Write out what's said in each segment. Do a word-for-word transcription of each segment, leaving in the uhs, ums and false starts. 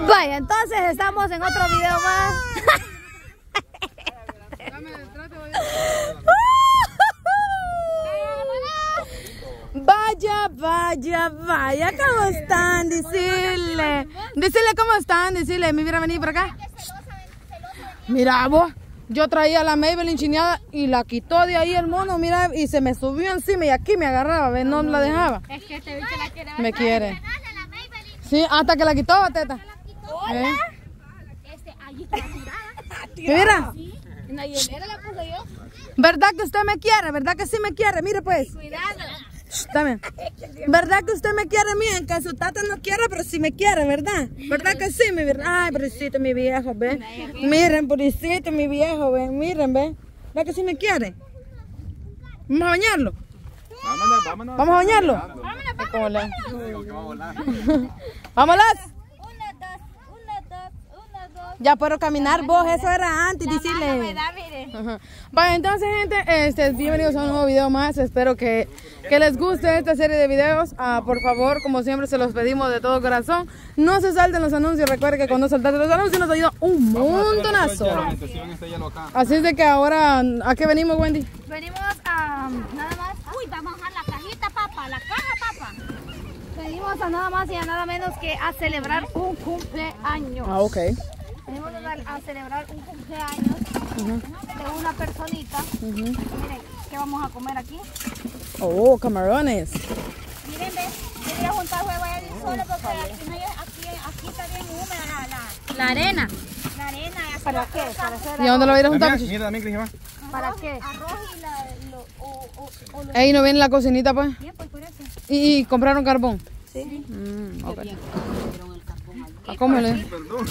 Vaya, entonces estamos en otro video más. Vaya, vaya, vaya, ¿cómo están? Decirle, decirle cómo están, decirle, mira, vení por acá. Mira vos, yo traía la Maybelline chineada y la quitó de ahí el mono, mira, y se me subió encima y aquí me agarraba, ¿ves? No la dejaba. Es que este bicho la quiere. Me quiere. Sí, hasta que la quitó, teta. Hola. ¿Eh? Este, allí está tirada. Mira. Sí, en la hielera la puse yo. ¿Verdad que usted me quiere? ¿Verdad que sí me quiere? Mire pues. Cuidado. Dame. ¿Verdad que usted me quiere? Miren, que su tata no quiere, pero sí me quiere, ¿verdad? ¿Verdad que sí, mi verdad? Ay, pobrecito mi viejo, ¿ven? Miren, pobrecito mi viejo, ven, miren, ¿ven? ¿Verdad que sí me quiere? ¿Vamos a bañarlo? Vámonos, vámonos. ¿Vamos a bañarlo? Vámonos, vámonos. ¡Vámonos! Una, dos, una, dos, una, dos. Ya puedo caminar vos, eso era antes, decirle. Me da, mire. Ajá. Vale, entonces gente, este, bienvenidos a un nuevo video más. Espero que, que les guste esta serie de videos. Ah, por favor, como siempre se los pedimos de todo corazón, no se salten los anuncios. Recuerden que cuando saltaste los anuncios nos ayuda un montonazo. Así es de que ahora, ¿a qué venimos, Wendy? Venimos a nada más. Uy, vamos a bajar la cajita, papá, la caja, papá. Venimos a nada más y a nada menos que a celebrar un cumpleaños. Ah, ok. Venimos a, a celebrar un cumpleaños uh-huh. de una personita. Uh-huh. Miren, ¿qué vamos a comer aquí? Oh, camarones. Miren, ve, yo voy a juntar huevo allá solo porque aquí, no hay, aquí, aquí está bien húmeda la, la, la arena. La arena. ¿Para qué? ¿Para hacer ¿Y a dónde lo voy a ir a juntar? Mira, también, Crisma. ¿Para qué? Arroz y la... Lo, o, o, o Ahí no viene la cocinita, pues. Bien, pues por eso. ¿Y, y compraron carbón? Sí. Mm, okay. ¿A cómo le? Perdón.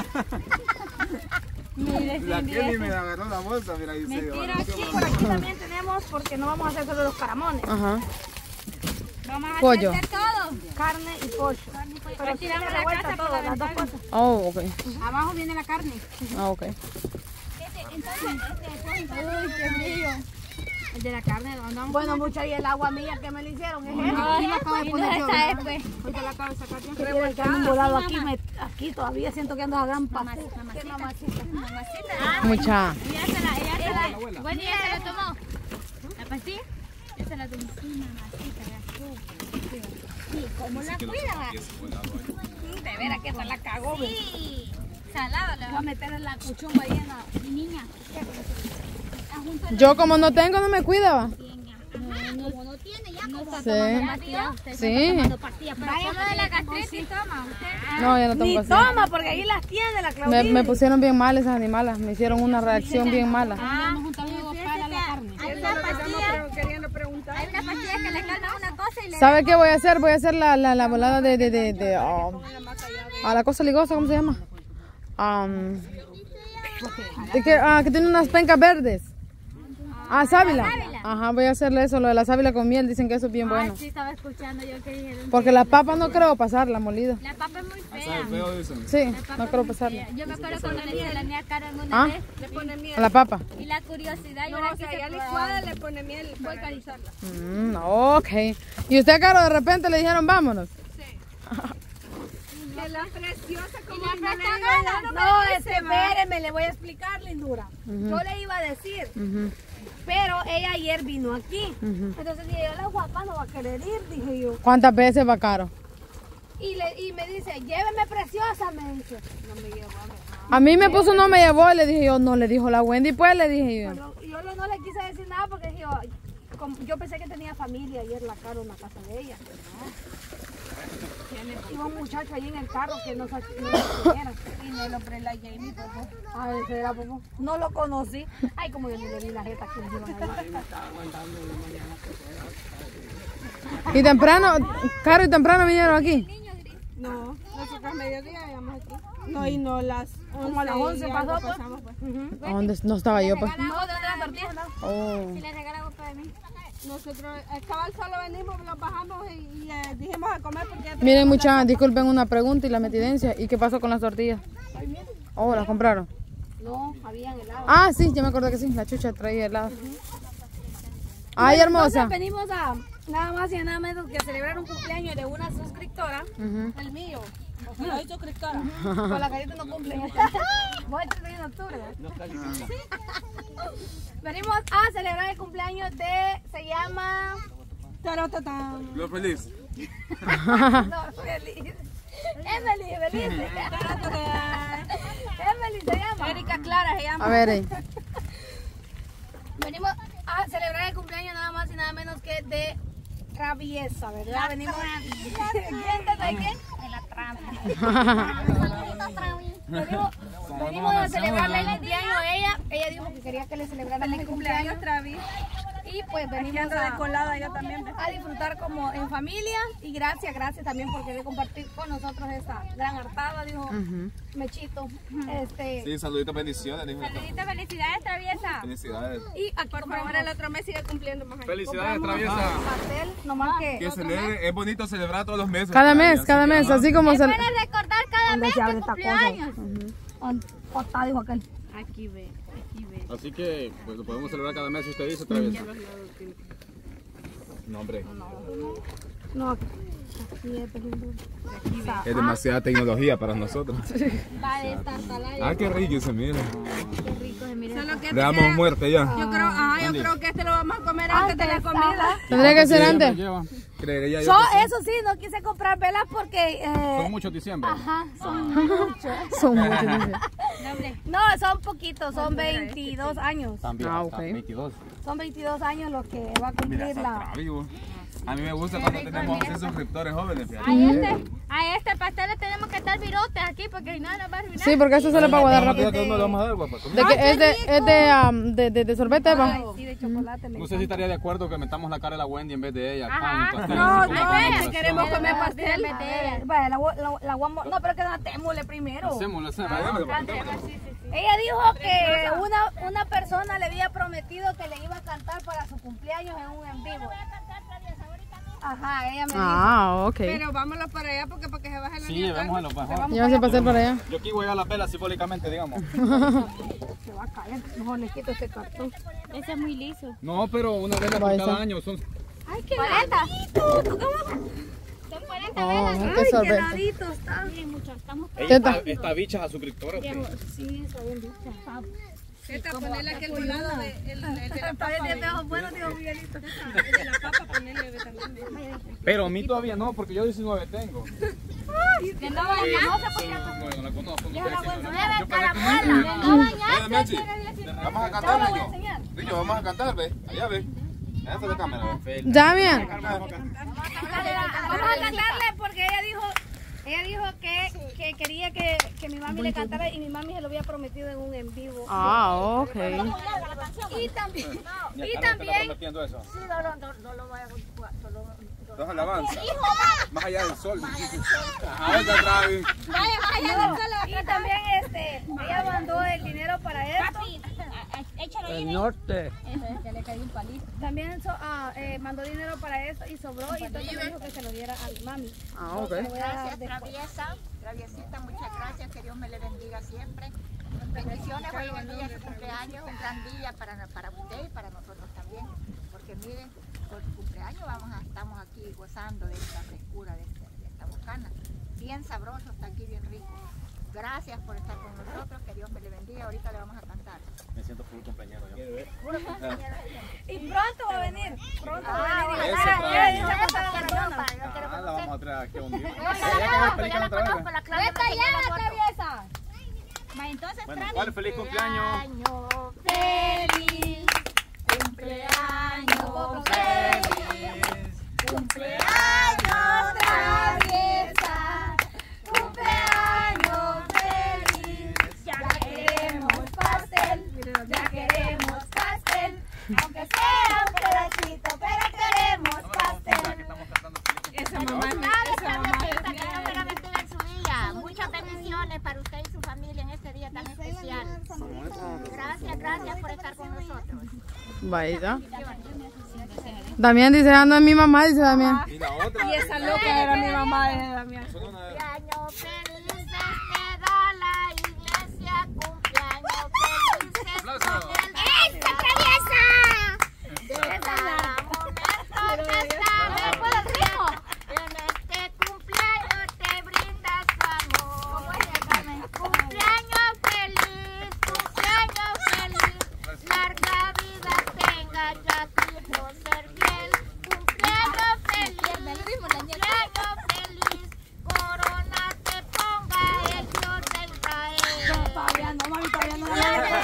La Kelly me agarró la bolsa, mira ahí. Mentira, aquí, por aquí también tenemos, porque no vamos a hacer solo los caramones. Ajá. Vamos a pollo. hacer todo. Carne y pollo. Carne y pollo. Pero tiramos la vuelta todo, las dos cosas. Oh, ok. Abajo viene la carne. Ah, ok. Este, entonces, este, uy, qué frío. El de la carne, ¿no? Bueno, mucha y el agua mía que me le hicieron es esa. No, la acabo de poner yo. Ahorita la acabo de sacar yo. Creo que han volado aquí, me, aquí todavía siento que ando a gran parte. ¿Qué mamacita? Mamacita. Mucha. Ella se la, ella se la, bueno, ella se la tomó. ¿La pastilla? Ella se la tomó. Sí, mamacita, ya. Sí, ¿cómo la cuida? De veras que se la cagó. Sí. Salado, le va a meter en la cuchumba ahí en la niña. Yo como no tengo, no me cuidaba. No, como no tiene, ya no está sí. tomando pastillas. Sí. Vaya de la gastritis, toma. No, ya no tomo Ni pastillas. toma, porque ahí las tiene la Claudine. Me, me pusieron bien mal esas animalas, me hicieron una reacción bien mala. Ah, para la carne. Hay una pastilla, hay una pastilla que le calma una cosa y le... ¿Sabe qué voy a hacer? Voy a hacer la, la, la volada de, de, de, de oh, a la cosa ligosa, ¿cómo se llama? Um, de que, ah, que tiene unas pencas verdes. Ah, sábila. Ajá, voy a hacerle eso, lo de la sábila con miel, dicen que eso es bien bueno. Ah, sí, estaba escuchando yo que dijeron. Porque la papa no creo pasarla molida. La papa es muy fea. Sí, no creo pasarla. Yo me acuerdo cuando le hice la mía cara en una ¿Ah? vez, le pone miel. A la papa. Y la curiosidad, yo ahora que ya licuada le pone miel para vulcanizarla. Mm, ok. ¿Y usted, Caro, de repente le dijeron vámonos? Que la preciosa como la preciosa no, no espéreme, le voy a explicar, lindura. Uh-huh. Yo le iba a decir, uh-huh. pero ella ayer vino aquí. Uh-huh. Entonces dije yo, la guapa no va a querer ir, dije yo. ¿Cuántas veces va, Caro? Y, le, y me dice, lléveme preciosa, me dice. No me llevó. A mí me puso no me llevó, le dije yo, no, le dijo la Wendy, pues le dije yo. Pero yo no le quise decir nada porque dije yo, como, yo pensé que tenía familia ayer la Caro en la casa de ella. Iba un muchacho ahí en el carro que no sabía y no lo pre la Jamie, popó. Ay, ese era popó. No lo conocí. Ay, como yo ni le vi la jeta que le iban a Y temprano, Caro, y temprano vinieron aquí. No, nosotros mediodía llegamos aquí. No, y no las como a las once pasó, pues. Pasamos, pues. Uh-huh. ¿A dónde no estaba yo, pues? No, ¿dónde la tortilla? No. Oh. Si le regalamos para mí. Nosotros, el cabal solo venimos, nos bajamos y, y eh, dijimos a comer porque... Miren, muchachas, disculpen una pregunta y la metidencia. ¿Y qué pasó con las tortillas? Oh, ¿las compraron? No, habían helado. Ah, sí, ya me acordé que sí, la chucha traía helado. Uh-huh. Ay, bueno, hermosa. Entonces venimos a nada más y nada menos que celebrar un cumpleaños de una suscriptora, uh-huh. el mío. Lo hizo suscriptora. Con la carita no cumple. Voy a estar en octubre. Venimos a celebrar el cumpleaños de, se llama... Tarotatán. Lo feliz. No, feliz. Emily, Emily. Emily se llama. Erika Clara se llama. A ver, eh. Venimos a celebrar el cumpleaños nada más y nada menos que de Traviesa, ¿verdad? Venimos. ¿Quién te trae quién? De la Venimos, venimos a celebrarle el cumpleaños a ella. Ella dijo que quería que le celebráramos el cumpleaños. Travis. Y pues Aquí venimos anda de a, colada yo también. a disfrutar como en familia. Y gracias, gracias también por querer compartir con nosotros esta gran hartada, dijo Mechito. Este, Sí, saluditos, bendiciones. dijo. Saluditos, felicidades, Traviesa. Felicidades. Y aquí Por favor, el otro mes sigue cumpliendo más años. Felicidades, compramos Traviesa. pastel, nomás que... Que celebre, es bonito celebrar todos los meses. Cada Traviesa, mes, cada así que, mes, ajá. así como se... recordar cada mes se abre que esta cumplió cosa? años. Está, dijo aquel. Aquí ve, aquí ve. Así que pues lo podemos celebrar cada mes si usted dice, Traviesa. No, hombre. No, aquí es lindo. Es demasiada tecnología para nosotros. Va de esta salada. Ah, qué rico se mira. Qué rico se mira. Solo que este Le damos queda- muerte ya. Yo creo, ajá, yo creo que este lo vamos a comer antes de la comida. Tendría que ser antes. Creería yo So, que sí. eso sí, no quise comprar velas porque... eh, Son muchos diciembre. ajá, son muchos. Son muchos, dice. No, son poquitos, son veintidós años. También. Ah, hasta ok. veintidós. Son veintidós años los que va a Mira, cumplir está la... Travi, vos. A mí me gusta cuando tenemos once suscriptores jóvenes. fíjate. A este, a este pastel le tenemos que dar virotes aquí porque si no nos va a arruinar. Sí, porque eso se le va a guardar ¿Cómo rápido. que no le vamos a dar, guapa? De que es de, es de, um, de, de, de sorbete, va. Ay, sí, de chocolate. me No sé si estaría de acuerdo que metamos la cara de la Wendy en vez de ella. Ajá. pan y pastel, No, así como no, conmemoración. si queremos comer pastel. A ver, vaya, la, la, la guamo- no, pero que no témosle primero. Hacemos, lo hacemos. Ella dijo que una, una persona le había prometido que le iba a cantar para su cumpleaños en un en vivo. Ajá, ella me dijo. Ah, ok. Pero vámonos para allá porque para que se baje la Sí, nieve. llevémoslo mejor. Llévase el pastel para allá. Yo aquí voy a la pela simbólicamente, digamos. Se va a caer, mejor le quito este cartón. Ese es muy liso. No, pero una vela por Vaya. cada año. Son... Ay, qué bonito. Son cuarenta Oh, velas. qué Ay, qué sorbete. heladito está. Miren, muchachos, estamos Ella Teta. está, está bicha a suscriptores. Sí, está bien dicha. Esta, ponerle aquí el volado de, el, el de la papa. Todavía tiene ojos buenos, digo Miguelito. El de la papa, ponerle también. Pero a mí todavía no, porque yo diecinueve tengo. Que no bañamos, Sí, no, yo no la conozco. no Yo debe pensé estar que- abuela. No Oye, bañaste, Mechi, quiere decir. vamos a Yo cantar, lo voy a niño. enseñar. Niño, vamos a cantar, ve. Allá, ve. Esa es la cámara, ve. Damián. Vamos a cantarle porque ella dijo, ella dijo que, que quería que, que mi mami le cantara y mi mami se lo había prometido en un en vivo. Ah, ok. Y también, Ya y está, está también, prometiendo eso. sí, no, no, no, no lo voy a solo. Dos alabanzas. Más allá del sol. Ajá, oiga, Travi. Vaya, vaya, y también este, ella mandó el dinero para esto. El norte. También so- ah, eh, mandó dinero para eso y sobró y entonces me dijo que se lo diera a mi mami. Ah, ok. Le voy a dar Gracias, después. Traviesa. Traviesita, muchas gracias. Que Dios me le bendiga siempre. Bendiciones. Hoy en día es su cumpleaños, un gran día para, para usted y para nosotros también. Porque miren, por su cumpleaños vamos a, estamos aquí gozando de esta frescura, de, este- de esta bocana. Bien sabroso, está aquí bien rico. Gracias por estar con nosotros. Que Dios me le bendiga. Ahorita le vamos a cantar. Me siento full compañero yo. Y pronto va a venir. Pronto va a venir. Eso, Ah, Travi. ya, ya pasó la maratona. Ah, la vamos a traer aquí a un día. Ya Ya que va el pelícano otra vez. la clave. Vete allá, Traviesa. Va, entonces, Bueno, Travi. ¿cuál feliz cumpleaños? Cumpleaños feliz. Cumpleaños feliz. Cumpleaños Traviesa. Cumpleaños feliz. Ya queremos pastel. Ya queremos pastel. Aunque sea un pedacito, pero queremos pastel. Esa mamá es mi- Felicidades, esa mamá es Traviesita, mi- que Dios me la bendiga en su día. Muchas bendiciones para usted y su familia en este día tan especial. Gracias, gracias por estar con nosotros. Vaya. Damián dice, ah, no es mi mamá, dice Damián. Y la otra. Y esa loca era mi mamá de Damián. Cumpleaños felices te da la iglesia. Cumpleaños felices con el ¡Esta traviesa! Deseamos que esta vez por el ritmo. En este cumpleaños te brinda su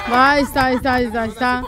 Ahí está, ahí está, ahí está, ahí está.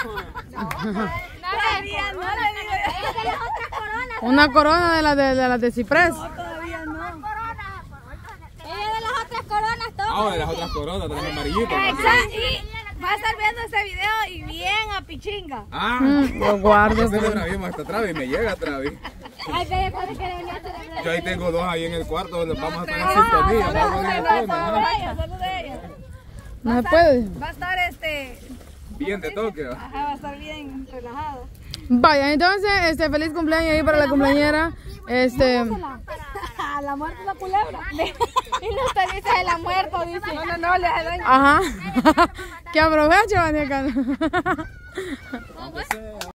Todavía no le digo. Es de las otras coronas. Una corona de las de, de, las de ciprés. Todavía no. Ella de las otras coronas, todo. Ah, de las otras coronas, de las amarillitas. Exacto. Y va a estar viendo este video y bien a pichinga. Ah, Lo guardo. este lo grabamos hasta Travis, me llega Travis. Ay, pero ¿cuándo quiere venir a hacer el Yo ahí tengo dos ahí en el cuarto donde vamos a estar en sintonía. Vamos a ver el tema, ¿no? ella? Salud de ella. No se puede. Va a estar este. Bien de toque, ¿va? Ajá, va a estar bien relajado. Vaya, entonces, este, feliz cumpleaños ahí para la cumpleañera. Este, A la muerte la culebra. Y no te dice de la muerte, dice. No, no, no, le hace daño. ajá. Que aproveche, Vaneca.